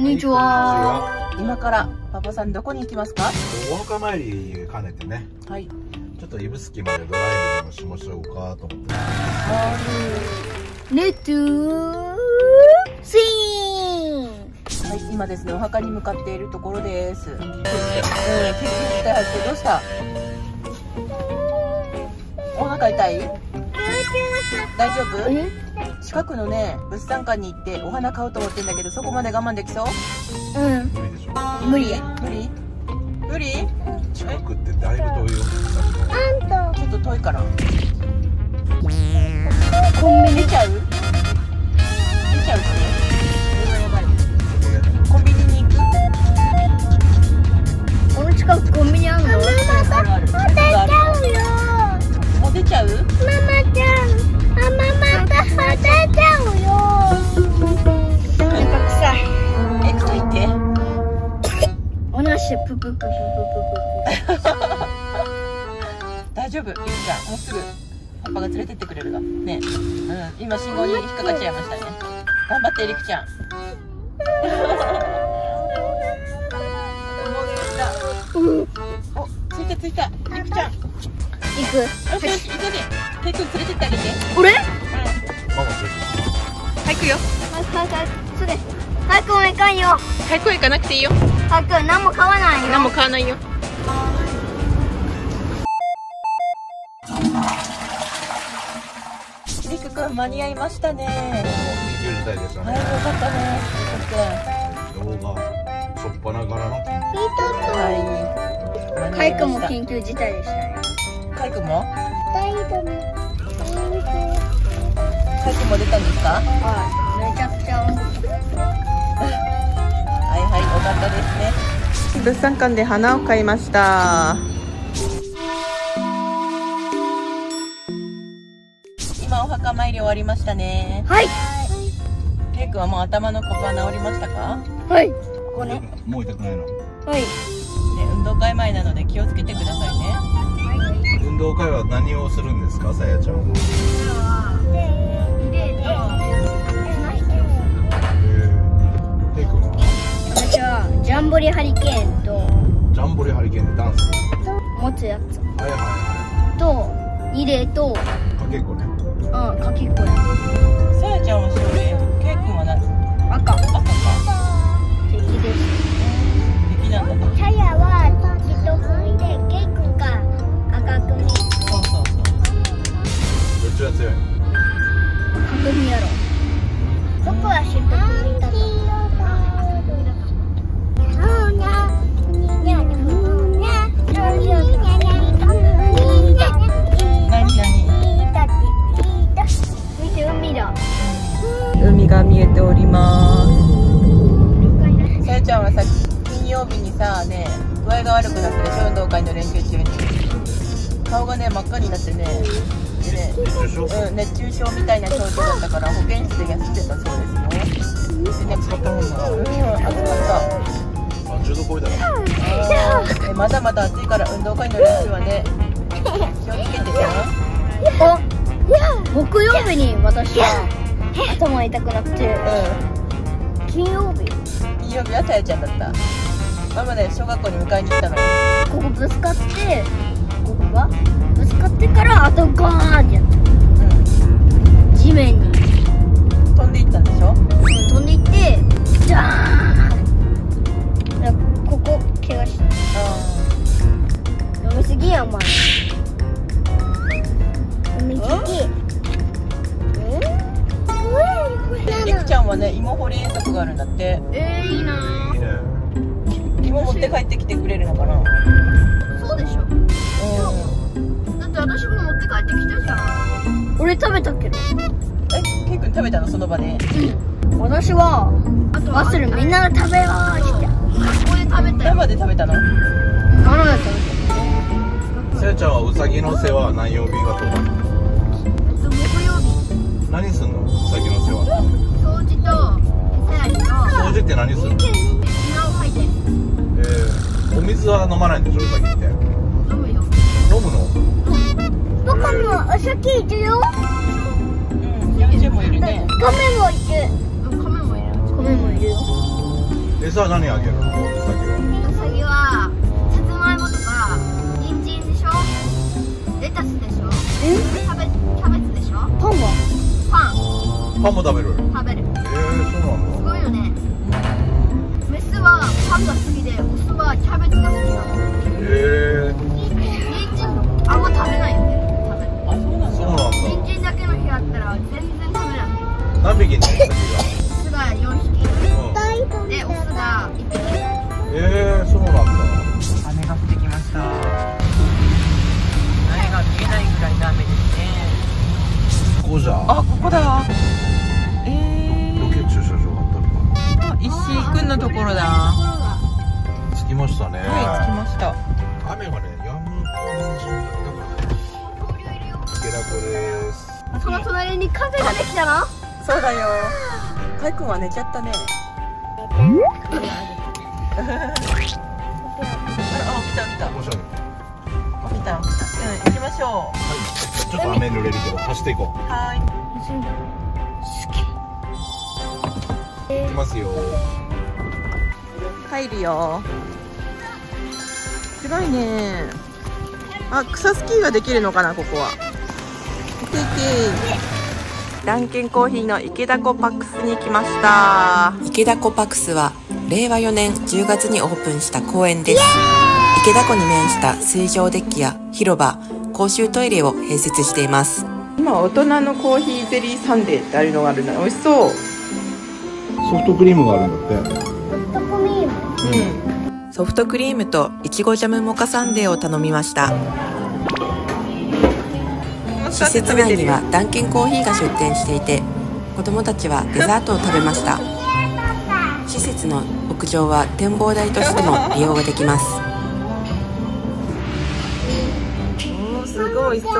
んにちは。今からパパさんどこに行きますか？ お墓参り兼ねてね。はい。ちょっと指宿までドライブもしましょうかと思って。 レッツシーン。はい、今ですね、お墓に向かっているところです。緊急事態発生。どうした？お腹痛い？大丈夫？近くのね、物産館に行ってお花買おうと思ってんだけど、そこまで我慢できそう？ 無理でしょ。 無理や。無理？ 近くってだいぶ遠いよ。 ちょっと遠いから。コンビニ出ちゃうってコンビニに行く？ この近くコンビニあるの？ ある。もう出ちゃう？ ママちゃん。ママが出ちゃうよ。なんか臭い。 臭いって。 おなしプププププププ。 大丈夫、ゆきちゃん、もうすぐパパが連れてってくれるわね。今信号に引っかかっちゃいましたね。頑張ってりくちゃん。お、着いたりくちゃん。 行く。 よしよし、行くね。ていくん連れてってあげて。 俺？ 早くよ。 それ。早くも行かんよ。 早く行かなくていいよ。 早く何も買わないよ。 何も買わないよ。りくくん間に合いましたね。 緊急事態でしたね。 はい、よかったね。 動画しょっぱなからの。 はい。 カイ君も緊急事態でしたね。 カイ君も？カイ君も出たんですか？ はい。めちゃくちゃ。 はいはい、よかったですね。物産館で花を買いました。今お墓参り終わりましたね。 はい。 ケイ君はもう頭のここは治りましたか？ はい。 ここね。 もう痛くないの？ はい。 で、運動会前なので気をつけてくださいね。 運動会は何をするんですか、さやちゃんは？ケイ君は？ 私はジャンボリハリケーンとジャンボリハリケーンでダンス持つやつとリレーとかけっこね。 かけっこや。 さやちゃんは白で、ケイ君は何？ 赤か。 敵です。 敵なんだ。 さやはきっと踏んでケイ君が赤組。 そう。 どっちが強いの？ 赤組やろ。僕は白組だった。 海が見えております。さやちゃんはさ、金曜日にさ、ね、具合が悪くなったでしょ、運動会の練習中に。顔がね、真っ赤になってね、でね、熱中症みたいな症状だったから、保健室で休んでたそうですよ。でね、 暑かったもんな。 暑かった。 30度超えたら。 まだまだ暑いから運動会の練習はね、気をつけてね。 木曜日に私は頭痛くなって、金曜日はさやちゃんだった。ママで小学校に迎えに行ったの。 ここぶつかって、ここがぶつかってからあとガーンってやった。地面に飛んでいったんでしょ？ 飛んでいってジャーン。ここ怪我した。飲みすぎやお前。飲みすぎ。 りくちゃんはね、芋掘り遠足があるんだって。 いいなぁ。芋持って帰ってきてくれるのかな？ そうでしょ。だって私も持って帰ってきたじゃん。俺食べたけど。 ケイ君食べたのその場で？ 私はマッスルみんなで食べようって。ここで食べたよ。 生で食べたの？ ガラで食べた。 さやちゃんはうさぎの世話何曜日がとか？ 木曜日。 何すんの？うさぎの世話。 掃除と餌やりと。 掃除って何するの？ 砂を吐いて。 お水は飲まないんでしょ、うさぎって。 飲むよ。 飲むの？ 僕もお酒いるよ。 幼稚園もいるね。 亀もいる。亀もいるよ。 餌何あげるの？ウサギはさつまいもとか人参でしょ、レタスでしょ、キャベツでしょ。パンは？ パンも食べる？ 食べる。 そうなんだ。 すごいよね。メスはパンが好きで、オスはキャベツが好きなの。人参あんま食べないよね。 あ、そうなんだ。 そうなんだ。 人参だけの日あったら全然食べない。 何匹いんの？ オスが4匹。で、オスが1匹。 そうなんだ。 雨が降ってきました。苗が見えないくらいの雨ですね。 ここじゃ。 あ、ここだ。 ロケ駐車場があったのか。 石井くんのところだ。 着きましたね。 はい、着きました。 雨がね、止む感じだからね。池田子です。 その隣にカフェができたの？ そうだよ。かいくんは寝ちゃったね。あ、起きた起きた。 おしゃれ。 起きた。うん、行きましょう。 ちょっと雨濡れるけど走っていこう。 はい。 行きますよ。 帰るよ。すごいね。あ、草スキーができるのかな、ここは。ランケンコーヒーの池田湖パックスに来ました。 池田湖パックスは令和4年10月にオープンした公園です。池田湖に面した水上デッキや広場、公衆トイレを併設しています。 今大人のコーヒーゼリーサンデーってあるのがあるの。美味しそう。 ソフトクリームがあるんだって。 ソフトクリームといちごジャムモカサンデーを頼みました。施設内にはダンケンコーヒーが出店していて、子どもたちはデザートを食べました。施設の屋上は展望台としても利用ができます。 おー、すごいそう。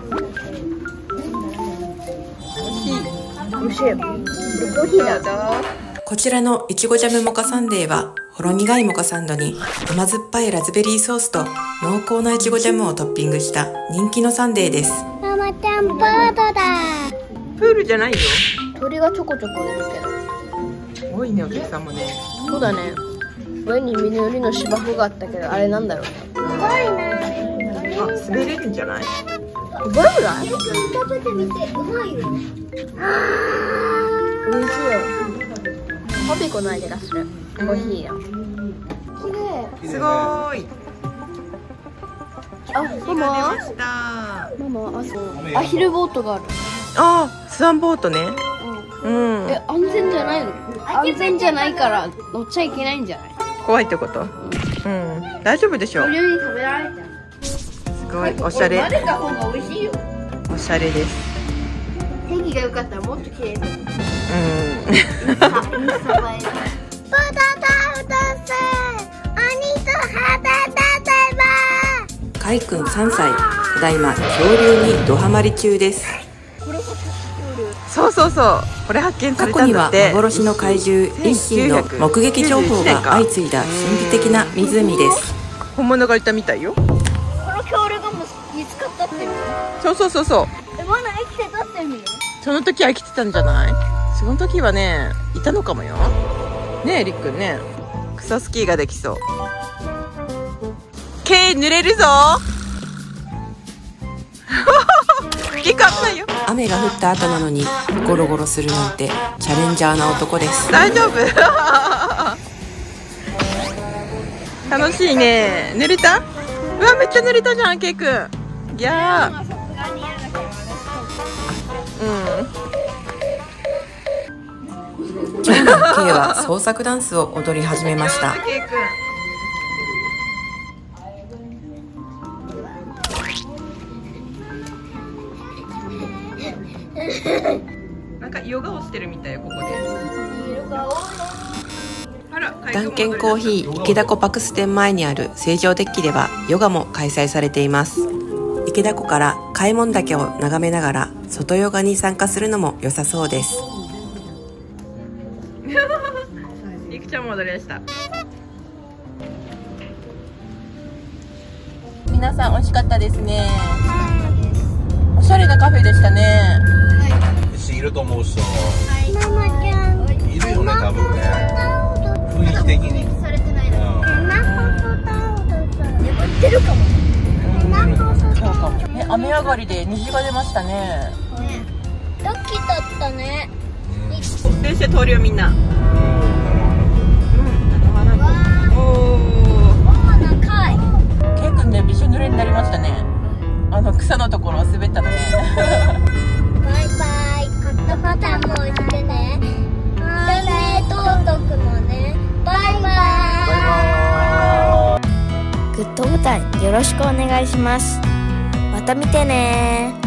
おいしい。コーヒーだぞ。 こちらのいちごジャムモカサンデーはほろ苦いモカサンドに甘酸っぱいラズベリーソースと濃厚ないちごジャムをトッピングした人気のサンデーです。 ママちゃんバードだ。 プールじゃないよ。 鳥がちょこちょこいるけど。 多いね、お客さんもね。 そうだね。上に緑の芝生があったけど、あれなんだろうね。すごいな。 あ、滑れるんじゃない？ どれぐらい？食べてみて、うまいよ。おいしいよ。パピコの味がする。コーヒーよ。 すごーい。 あ、 日が出ました。 ママ、アヒルボートがある。 あ、スワンボートね。うん。 安全じゃないの？安全じゃないから乗っちゃいけないんじゃない？ 怖いってこと？うん。大丈夫でしょう。 鳥に食べられちゃう。 すごいおしゃれ。 混ぜた方が美味しいよ。 おしゃれです。 天気が良かったらもっと綺麗に。 かいくん3歳、ただいま恐竜にドハマり中です。 そうそうそう、これ発見さ過去にはれたんだって。 幻の怪獣一心の目撃情報が相次いだ神秘的な湖です。 本物がいたみたいよ。 この恐竜が見つかったっていう。 そうそうそうそう。 まだ生きてたってみる。 その時は生きてたんじゃない？その時はね、いたのかもよ。ねえ、りっくんね。草スキーができそう。毛濡れるぞ。結構危ないよ。 雨が降った後なのにゴロゴロするなんてチャレンジャーな男です。 大丈夫？楽しいね。濡れた？うわ、めっちゃ濡れたじゃん、ケイくん。いやー。 長男 K は創作ダンスを踊り始めました。 ケイくん。なんかヨガをしてるみたいよ、ここで。 ダンケンコーヒー池田湖パクス店前にある水上デッキではヨガも開催されています。池田湖から開門岳を眺めながら外ヨガに参加するのも良さそうです。 りくちゃんも踊りました。皆さん美味しかったですね。おしゃれなカフェでしたね。 いると思う人ママちゃんいるよね、多分ね。 的にされてないだけ。眠ってるかも。 そうかも。雨上がりで虹が出ましたね。 ラッキーだったね。 先生通りをみんな。ケイ君ね、びしょ濡れになりましたね。草のところを滑ったのね。 バイバイ。カットボタンも押してね。でね、トートくもね。バイバイ。 グッドボタンよろしくお願いします。また見てね。